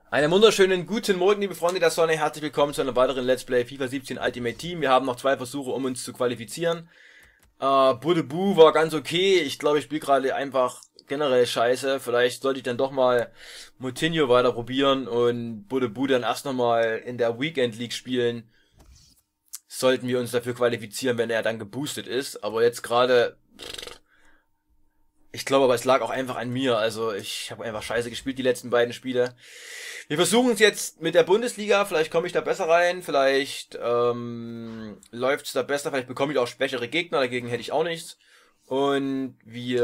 Einen wunderschönen guten Morgen, liebe Freunde der Sonne. Herzlich willkommen zu einem weiteren Let's Play FIFA 17 Ultimate Team. Wir haben noch 2 Versuche, um uns zu qualifizieren. Budebu war ganz okay. Ich glaube, ich spiele gerade einfach generell scheiße. Vielleicht sollte ich dann doch mal Moutinho weiter probieren und Budebu dann erst nochmal in der Weekend League spielen. Sollten wir uns dafür qualifizieren, wenn er dann geboostet ist. Aber jetzt gerade... Ich glaube aber, es lag auch einfach an mir. Also ich habe einfach scheiße gespielt, die letzten beiden Spiele. Wir versuchen es jetzt mit der Bundesliga. Vielleicht komme ich da besser rein. Vielleicht läuft es da besser. Vielleicht bekomme ich auch schwächere Gegner. Dagegen hätte ich auch nichts. Und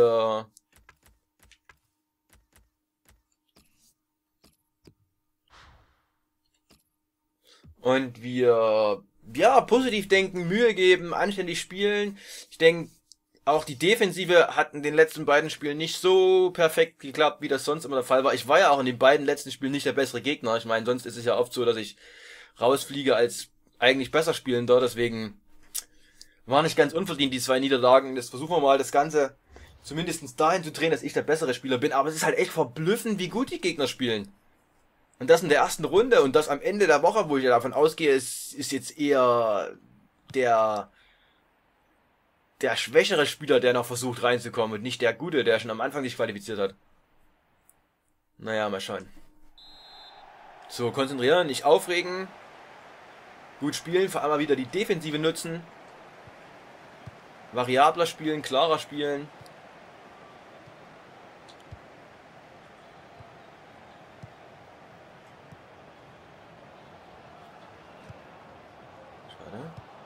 wir ja, positiv denken, Mühe geben, anständig spielen. Ich denke, auch die Defensive hat in den letzten beiden Spielen nicht so perfekt geklappt, wie das sonst immer der Fall war. Ich war ja auch in den beiden letzten Spielen nicht der bessere Gegner. Ich meine, sonst ist es ja oft so, dass ich rausfliege als eigentlich besser spielender. Deswegen war nicht ganz unverdient die 2 Niederlagen. Jetzt versuchen wir mal das Ganze zumindest dahin zu drehen, dass ich der bessere Spieler bin. Aber es ist halt echt verblüffend, wie gut die Gegner spielen. Und das in der ersten Runde und das am Ende der Woche, wo ich ja davon ausgehe, ist jetzt eher der der schwächere Spieler, der noch versucht reinzukommen und nicht der gute, der schon am Anfang sich qualifiziert hat. Naja, mal schauen. So, konzentrieren, nicht aufregen. Gut spielen, vor allem mal wieder die Defensive nutzen. Variabler spielen, klarer spielen. Schade.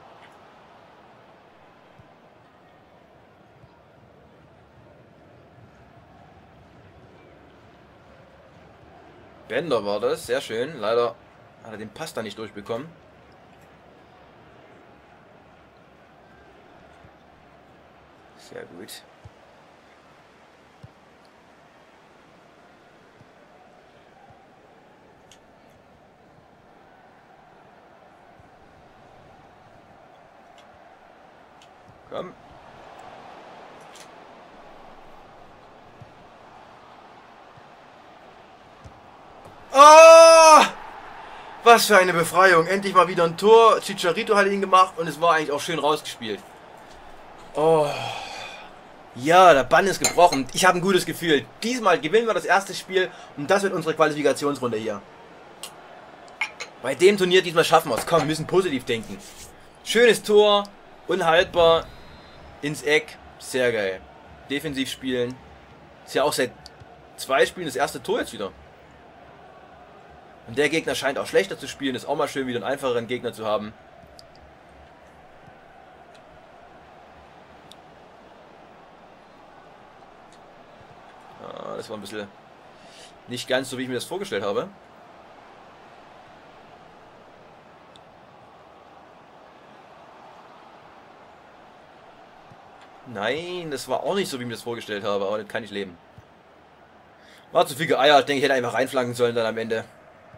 Bender war das, sehr schön. Leider hat er den Pass da nicht durchbekommen. Sehr gut. Komm. Oh! Was für eine Befreiung. Endlich mal wieder ein Tor. Chicharito hat ihn gemacht und es war eigentlich auch schön rausgespielt. Oh. Ja, der Bann ist gebrochen. Ich habe ein gutes Gefühl. Diesmal gewinnen wir das erste Spiel und das wird unsere Qualifikationsrunde hier. Bei dem Turnier diesmal schaffen wir es. Komm, wir müssen positiv denken. Schönes Tor, unhaltbar, ins Eck, sehr geil. Defensiv spielen. Ist ja auch seit 2 Spielen das erste Tor jetzt wieder. Und der Gegner scheint auch schlechter zu spielen. Ist auch mal schön, wieder einen einfacheren Gegner zu haben. Das war ein bisschen nicht ganz so, wie ich mir das vorgestellt habe. Nein, das war auch nicht so, wie ich mir das vorgestellt habe, aber das kann ich leben. War zu viel geeiert, ich denke, ich hätte einfach reinflanken sollen dann am Ende.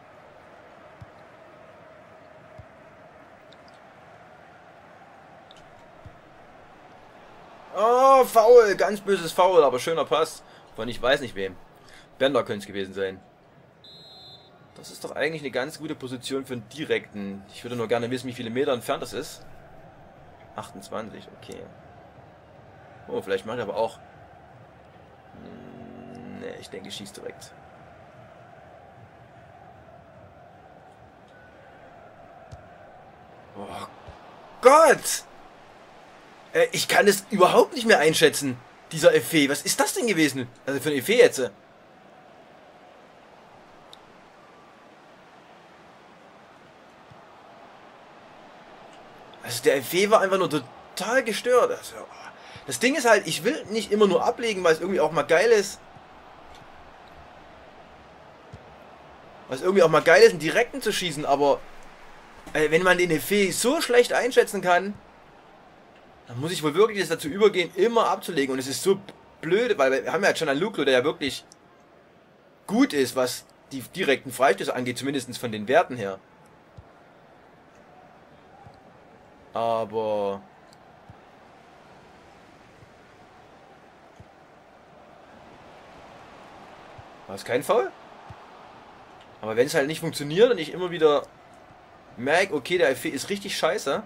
Oh, Foul, ganz böses Foul, aber schöner Pass von ich weiß nicht wem. Bender könnte es gewesen sein. Das ist doch eigentlich eine ganz gute Position für einen direkten. Ich würde nur gerne wissen, wie viele Meter entfernt das ist. 28, okay. Oh, vielleicht mache ich aber auch... Ne, ich denke, ich schieße direkt. Oh Gott! Ich kann es überhaupt nicht mehr einschätzen, dieser Effet. Was ist das denn gewesen? Also für ein Effet jetzt. Also der Effet war einfach nur total gestört. Also, das Ding ist halt, ich will nicht immer nur ablegen, weil es irgendwie auch mal geil ist. Weil es irgendwie auch mal geil ist, einen Direkten zu schießen, aber wenn man den Effet so schlecht einschätzen kann, dann muss ich wohl wirklich das dazu übergehen, immer abzulegen. Und es ist so blöd, weil wir haben ja jetzt schon einen Luklo, der ja wirklich gut ist, was die direkten Freistöße angeht, zumindest von den Werten her. Aber... War es kein Foul? Aber wenn es halt nicht funktioniert und ich immer wieder merke, okay, der Effekt ist richtig scheiße.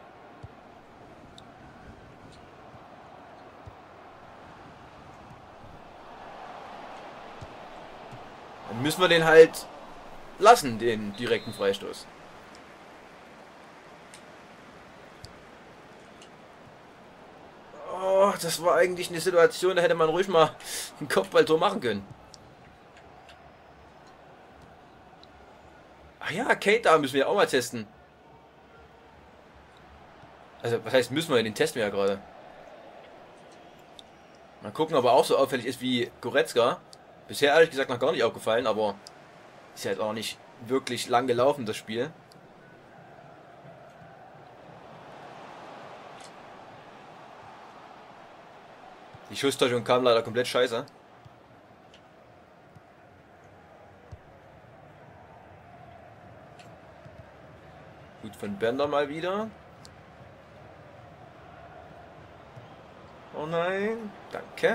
Dann müssen wir den halt lassen, den direkten Freistoß. Oh, das war eigentlich eine Situation, da hätte man ruhig mal ein Kopfballtor machen können. Ach ja, Keita müssen wir auch mal testen. Also, was heißt müssen wir? Den testen wir ja gerade. Mal gucken, ob er auch so auffällig ist wie Goretzka. Bisher ehrlich gesagt noch gar nicht aufgefallen, aber ist ja jetzt auch nicht wirklich lang gelaufen, das Spiel. Die Schusstäuschung kam leider komplett scheiße. Gut von Bender mal wieder. Oh nein, danke.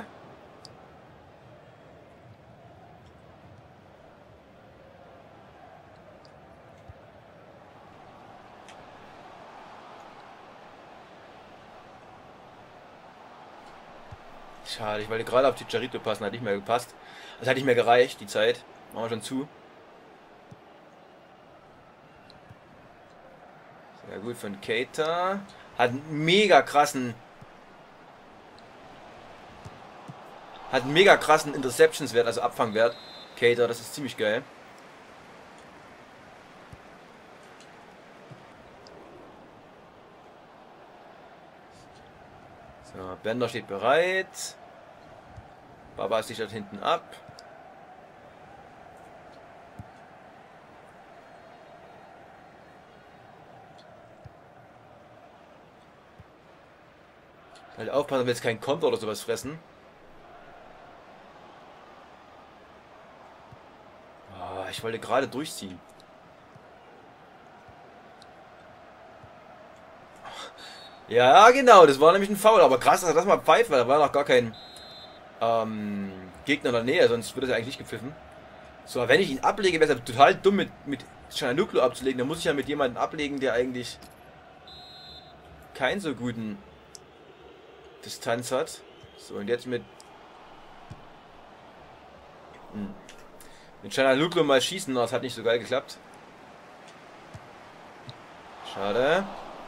Schade, ich wollte gerade auf Chicharito passen, hat nicht mehr gepasst. Das hat nicht mehr gereicht, die Zeit. Machen wir schon zu. Sehr gut von Keita. Hat einen mega krassen Interceptions-Wert, also Abfangwert. Keita, das ist ziemlich geil. So, Bender steht bereit. Baba sichert hinten ab. Halt aufpassen, dass wir jetzt keinen Konter oder sowas fressen. Oh, ich wollte gerade durchziehen. Ja, genau, das war nämlich ein Foul, aber krass, dass er das mal pfeift, weil da war noch gar kein Gegner in der Nähe, sonst würde er eigentlich nicht gepfiffen. So, wenn ich ihn ablege, wäre es total dumm mit Çalhanoğlu abzulegen. Dann muss ich ja mit jemandem ablegen, der eigentlich keinen so guten Distanz hat. So, und jetzt mit Çalhanoğlu mal schießen, das hat nicht so geil geklappt. Schade.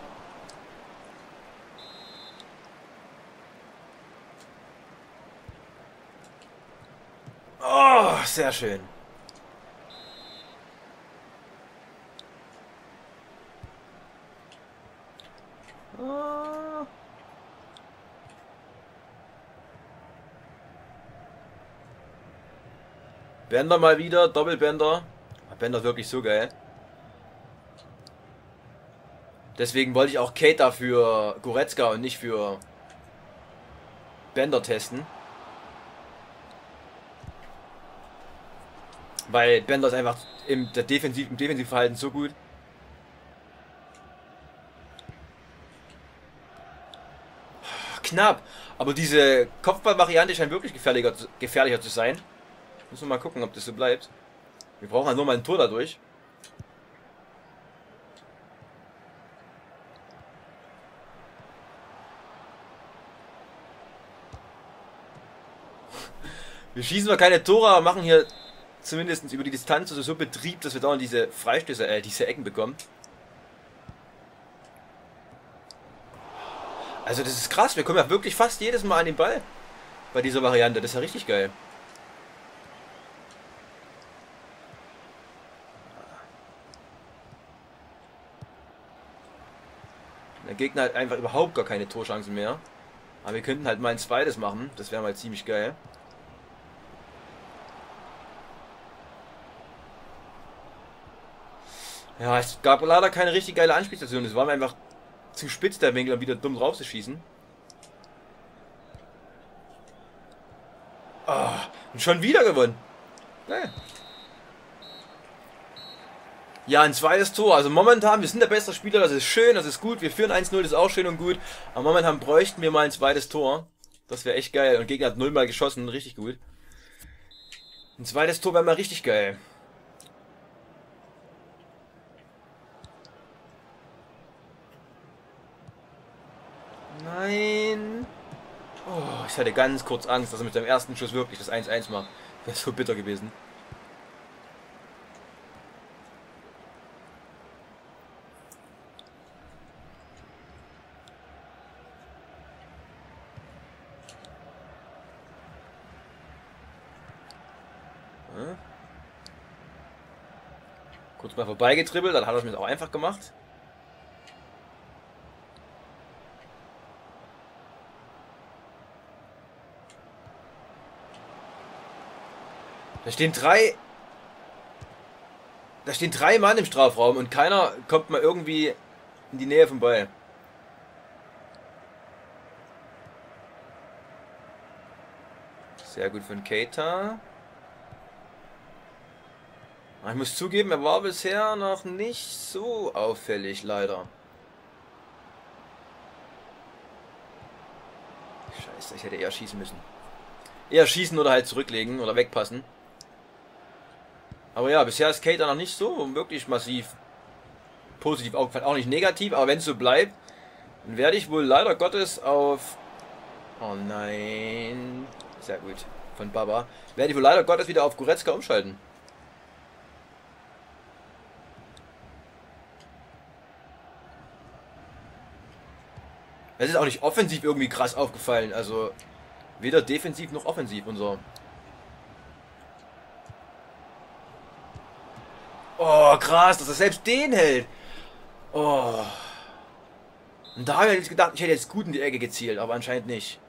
Oh, sehr schön. Oh. Bender mal wieder, Doppelbender. Bender wirklich so geil. Deswegen wollte ich auch Keita für Goretzka und nicht für Bender testen. Weil Bender ist einfach im Defensivverhalten so gut. Knapp. Aber diese Kopfballvariante scheint wirklich gefährlicher zu sein. Müssen wir mal gucken, ob das so bleibt. Wir brauchen halt nur mal ein Tor dadurch. Wir schießen zwar keine Tore, aber machen hier zumindest über die Distanz also so Betrieb, dass wir dauernd diese Freistöße, diese Ecken bekommen. Also das ist krass, wir kommen ja wirklich fast jedes Mal an den Ball bei dieser Variante, das ist ja richtig geil. Der Gegner hat einfach überhaupt gar keine Torchancen mehr. Aber wir könnten halt mal ein zweites machen, das wäre mal ziemlich geil. Ja, es gab leider keine richtig geile Anspielstation. Es war mir einfach zu spitz, der Winkel, um wieder dumm drauf zu schießen. Oh, und schon wieder gewonnen. Geil. Ja, ein zweites Tor. Also momentan, wir sind der beste Spieler, das ist schön, das ist gut. Wir führen 1-0, das ist auch schön und gut. Aber momentan bräuchten wir mal ein zweites Tor. Das wäre echt geil. Und der Gegner hat 0 mal geschossen, richtig gut. Ein zweites Tor wäre mal richtig geil. Nein. Oh, ich hatte ganz kurz Angst, dass er mit seinem ersten Schuss wirklich das 1-1 macht. Wäre so bitter gewesen. Ja. Kurz mal vorbeigetribbelt, dann hat er es mir auch einfach gemacht. Da stehen drei Mann im Strafraum und keiner kommt mal irgendwie in die Nähe vom Ball. Sehr gut von Keita. Ich muss zugeben, er war bisher noch nicht so auffällig, leider. Scheiße, ich hätte eher schießen müssen. Eher schießen oder halt zurücklegen oder wegpassen. Aber ja, bisher ist Keita noch nicht so wirklich massiv positiv aufgefallen. Auch nicht negativ, aber wenn es so bleibt, dann werde ich wohl leider Gottes auf... Oh nein. Sehr gut. Von Baba. Werde ich wohl leider Gottes wieder auf Goretzka umschalten. Es ist auch nicht offensiv irgendwie krass aufgefallen. Also weder defensiv noch offensiv unser... Oh, krass, dass er selbst den hält. Oh. Und da habe ich jetzt gedacht, ich hätte jetzt gut in die Ecke gezielt, aber anscheinend nicht.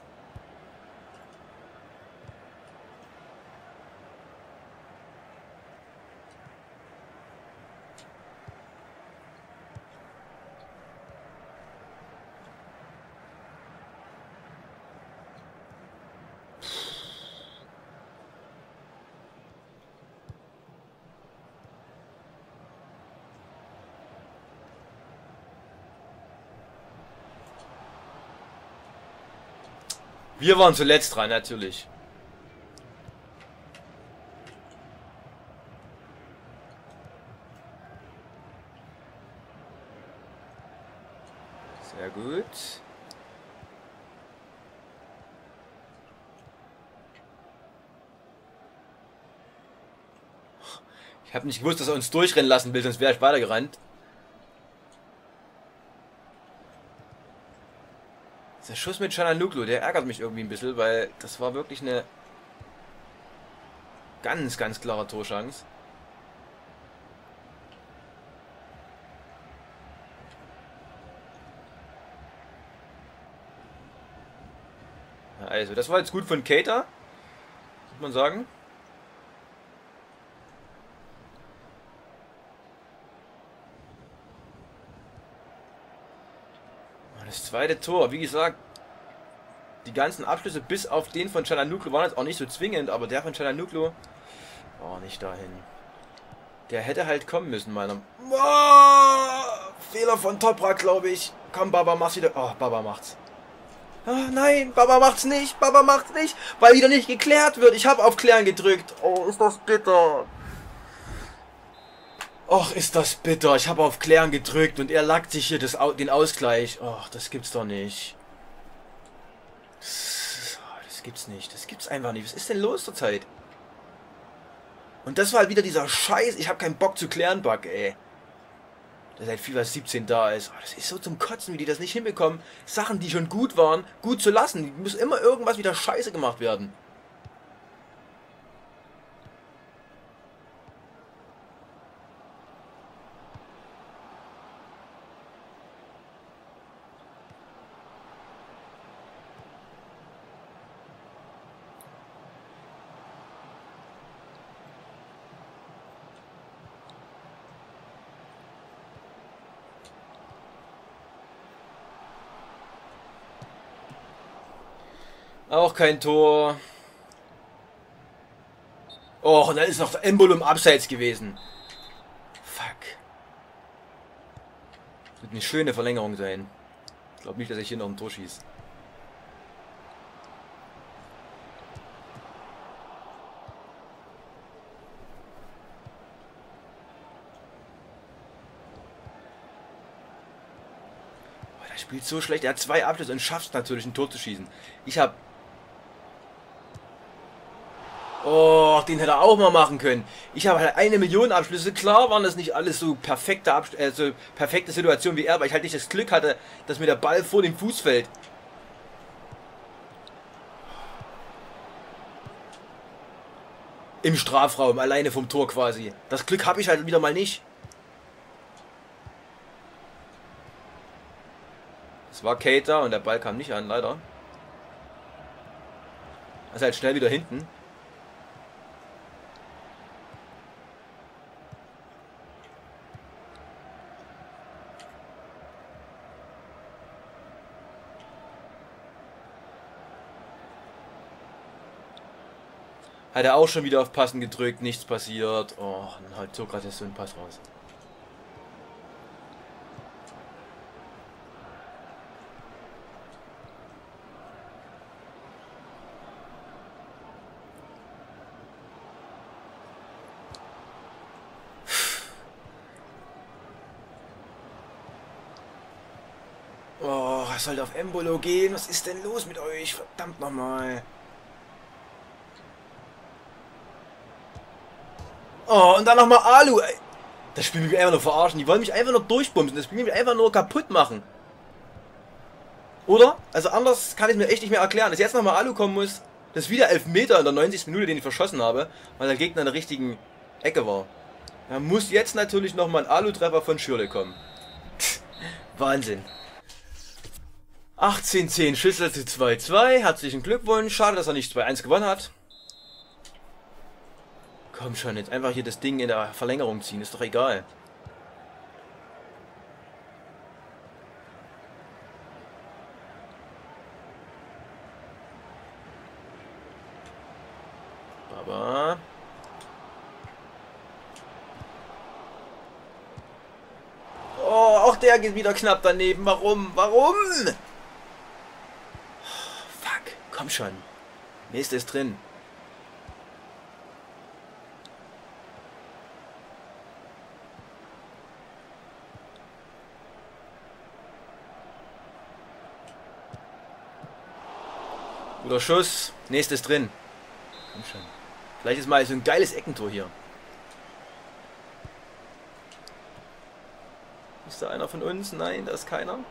Wir waren zuletzt dran, natürlich. Sehr gut. Ich habe nicht gewusst, dass er uns durchrennen lassen will, sonst wäre ich weitergerannt. Der Schuss mit Çalhanoğlu, der ärgert mich irgendwie ein bisschen, weil das war wirklich eine ganz, ganz klare Torchance. Also, das war jetzt gut von Keita, muss man sagen. Das zweite Tor, wie gesagt, die ganzen Abschlüsse bis auf den von Çalhanoğlu waren jetzt auch nicht so zwingend, aber der von Çalhanoğlu, oh, nicht dahin. Der hätte halt kommen müssen, meiner. Oh, Fehler von Toprak, glaube ich. Komm, Baba, mach's wieder. Oh, Baba macht's. Oh, nein, Baba macht's nicht. Baba macht's nicht, weil wieder nicht geklärt wird. Ich habe auf Klären gedrückt. Oh, ist das bitter. Och, ist das bitter. Ich habe auf Klären gedrückt und er lackt sich hier den Ausgleich. Och, das gibt's doch nicht. Das gibt's nicht. Das gibt's einfach nicht. Was ist denn los zur Zeit? Und das war halt wieder dieser Scheiß. Ich habe keinen Bock zu klären, Bug, ey. Der seit FIFA 17 da ist. Oh, das ist so zum Kotzen, wie die das nicht hinbekommen. Sachen, die schon gut waren, gut zu lassen. Die muss immer irgendwas wieder scheiße gemacht werden. Auch kein Tor. Oh, und dann ist noch Embolo im Abseits gewesen. Fuck. Wird eine schöne Verlängerung sein. Ich glaube nicht, dass ich hier noch ein Tor schieße. spielt so schlecht. Er hat 2 Abschlüsse und schafft es natürlich, ein Tor zu schießen. Ich habe... Oh, den hätte er auch mal machen können. Ich habe halt 1 Million Abschlüsse. Klar waren das nicht alles so perfekte Situationen wie er, weil ich halt nicht das Glück hatte, dass mir der Ball vor dem Fuß fällt. Im Strafraum, alleine vom Tor quasi. Das Glück habe ich halt wieder mal nicht. Es war Keita und der Ball kam nicht an, leider. Also halt schnell wieder hinten. Hat er auch schon wieder auf Passen gedrückt, nichts passiert. Oh, dann halt so gerade so ein Pass raus. Oh, es sollte auf Embolo gehen. Was ist denn los mit euch? Verdammt nochmal. Oh, und dann nochmal Alu. Ey. Das Spiel will mich einfach nur verarschen. Die wollen mich einfach nur durchbumsen. Das Spiel will mich einfach nur kaputt machen. Oder? Also anders kann ich mir echt nicht mehr erklären. Dass jetzt nochmal Alu kommen muss. Das ist wieder Elfmeter in der 90. Minute, den ich verschossen habe. Weil der Gegner in der richtigen Ecke war. Da muss jetzt natürlich nochmal ein Alu-Treffer von Schürrle kommen. Wahnsinn. 18-10, Schüssel zu 2-2. Herzlichen Glückwunsch. Schade, dass er nicht 2-1 gewonnen hat. Komm schon, jetzt einfach hier das Ding in der Verlängerung ziehen. Ist doch egal. Aber... Oh, auch der geht wieder knapp daneben. Warum? Warum? Fuck, komm schon. Nächste ist drin. Guter Schuss. Nächstes drin. Komm schon. Vielleicht ist mal so ein geiles Eckentor hier. Ist da einer von uns? Nein, da ist keiner.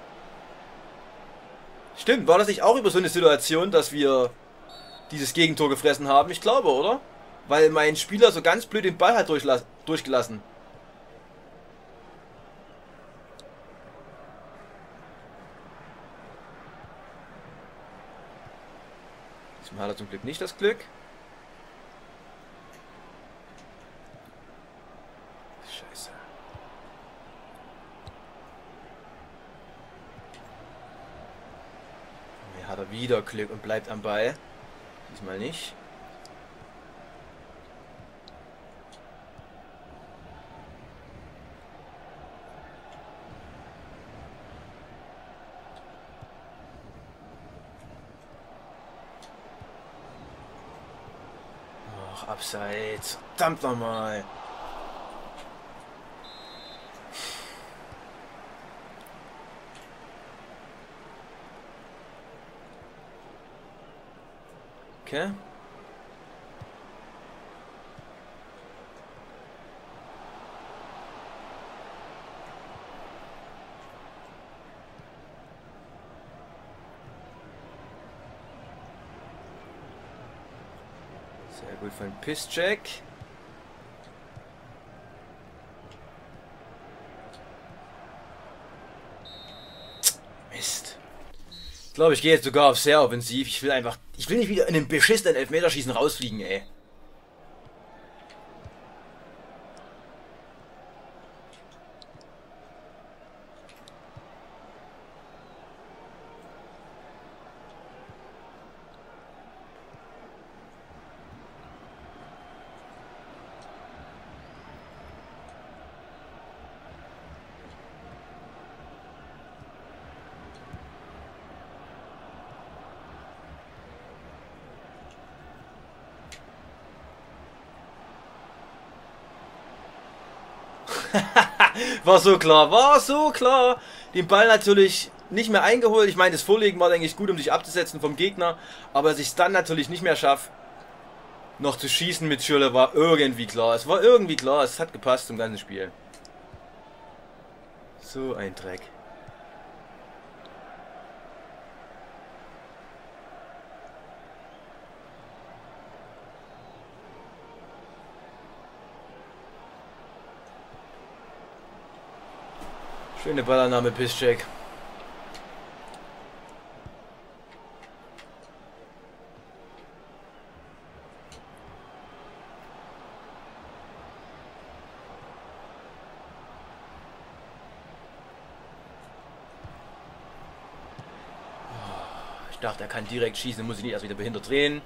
Stimmt, war das nicht auch über so eine Situation, dass wir dieses Gegentor gefressen haben? Ich glaube, oder? Weil mein Spieler so ganz blöd den Ball hat durchgelassen. Diesmal hat er zum Glück nicht das Glück. Scheiße. Hier hat er wieder Glück und bleibt am Ball. Diesmal nicht. Ach, abseits. Verdammt nochmal. Okay. Sehr gut von Piszczek. Mist. Ich glaube, ich gehe jetzt sogar auf sehr offensiv. Ich will nicht wieder in den beschissenen Elfmeterschießen rausfliegen, ey. War so klar, war so klar. Den Ball natürlich nicht mehr eingeholt. Ich meine, das Vorlegen war, denke ich, gut, um sich abzusetzen vom Gegner. Aber dass ich es dann natürlich nicht mehr schaffe, noch zu schießen mit Schürrle, war irgendwie klar. Es war irgendwie klar, es hat gepasst zum ganzen Spiel. So ein Dreck. Schöne Ballannahme, Piszczek. Ich dachte, er kann direkt schießen, muss ich nicht erst wieder behindert drehen.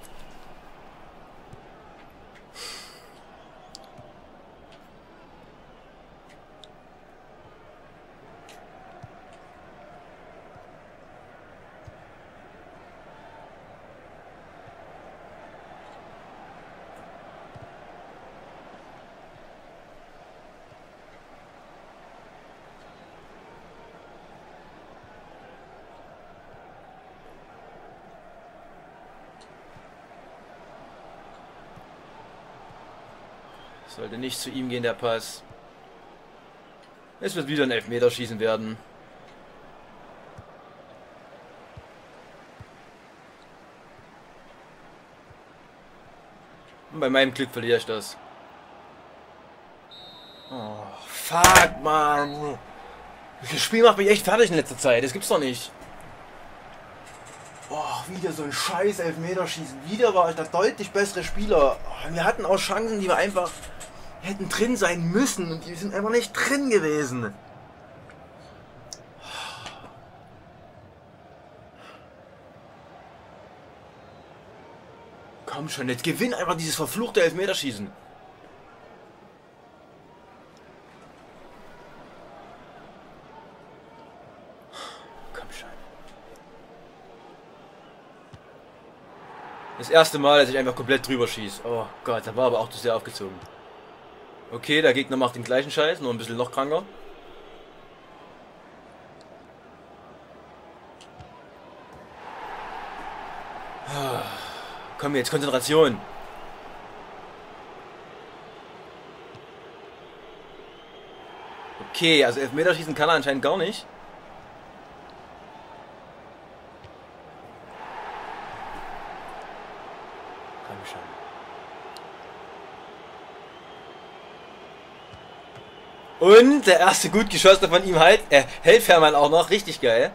Sollte nicht zu ihm gehen, der Pass. Es wird wieder ein Elfmeterschießen werden. Und bei meinem Glück verliere ich das. Oh, fuck, Mann. Das Spiel macht mich echt fertig in letzter Zeit. Das gibt's doch nicht. Oh, wieder so ein scheiß Elfmeterschießen. Wieder war ich der deutlich bessere Spieler. Oh, wir hatten auch Chancen, die wir einfach hätten drin sein müssen. Und die sind einfach nicht drin gewesen. Komm schon, jetzt gewinn einfach dieses verfluchte Elfmeterschießen. Komm schon. Das erste Mal, dass ich einfach komplett drüber schieße. Oh Gott, da war aber auch zu sehr aufgezogen. Okay, der Gegner macht den gleichen Scheiß, nur ein bisschen noch kranker. Komm jetzt, Konzentration. Okay, also Elfmeterschießen kann er anscheinend gar nicht. Komm schon. Und der erste gut geschossene von ihm halt. Er hält Fährmann auch noch. Richtig geil.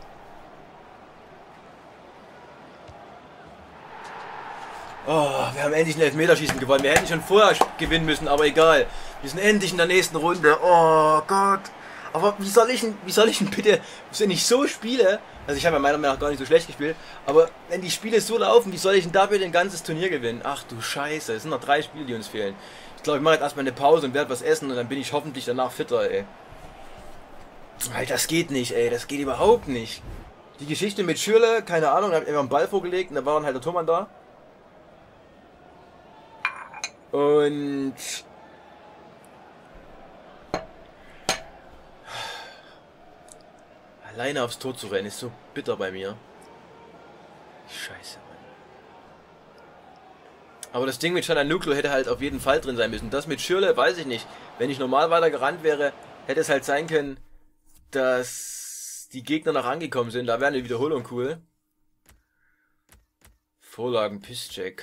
Oh, wir haben endlich ein Elfmeterschießen gewonnen. Wir hätten schon vorher gewinnen müssen, aber egal. Wir sind endlich in der nächsten Runde. Oh Gott. Aber wie soll ich denn bitte, wenn ich so spiele, also ich habe ja meiner Meinung nach gar nicht so schlecht gespielt, aber wenn die Spiele so laufen, wie soll ich denn da bitte ein ganzes Turnier gewinnen? Ach du Scheiße, es sind noch 3 Spiele, die uns fehlen. Ich glaube, ich mache jetzt erstmal eine Pause und werde was essen und dann bin ich hoffentlich danach fitter, ey. Alter, das geht nicht, ey, das geht überhaupt nicht. Die Geschichte mit Schürrle, keine Ahnung, da habe ich einfach einen Ball vorgelegt und da war dann halt der Tormann da. Und alleine aufs Tor zu rennen ist so bitter bei mir. Scheiße, Mann. Aber das Ding mit Çalhanoğlu hätte halt auf jeden Fall drin sein müssen. Das mit Schürrle weiß ich nicht. Wenn ich normal weiter gerannt wäre, hätte es halt sein können, dass die Gegner noch angekommen sind. Da wäre eine Wiederholung cool. Vorlagen Piszczek.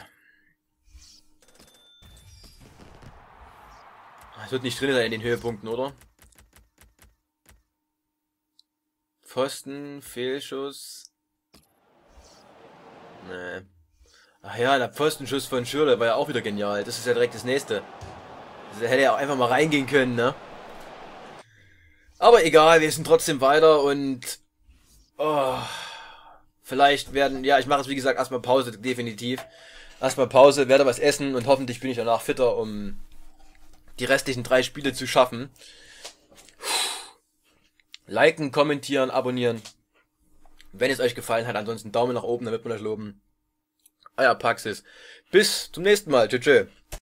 Es wird nicht drin sein in den Höhepunkten, oder? Pfosten, Fehlschuss. Nee. Ach ja, der Pfostenschuss von Schürrle war ja auch wieder genial. Das ist ja direkt das nächste. Also, hätte ja auch einfach mal reingehen können, ne? Aber egal, wir sind trotzdem weiter und... Oh, vielleicht werden... Ja, ich mache jetzt wie gesagt erstmal Pause, definitiv. Erstmal Pause, werde was essen und hoffentlich bin ich danach fitter, um die restlichen 3 Spiele zu schaffen. Liken, kommentieren, abonnieren. Wenn es euch gefallen hat, ansonsten Daumen nach oben, dann wird man euch loben. Euer Paxis. Bis zum nächsten Mal. Tschüss.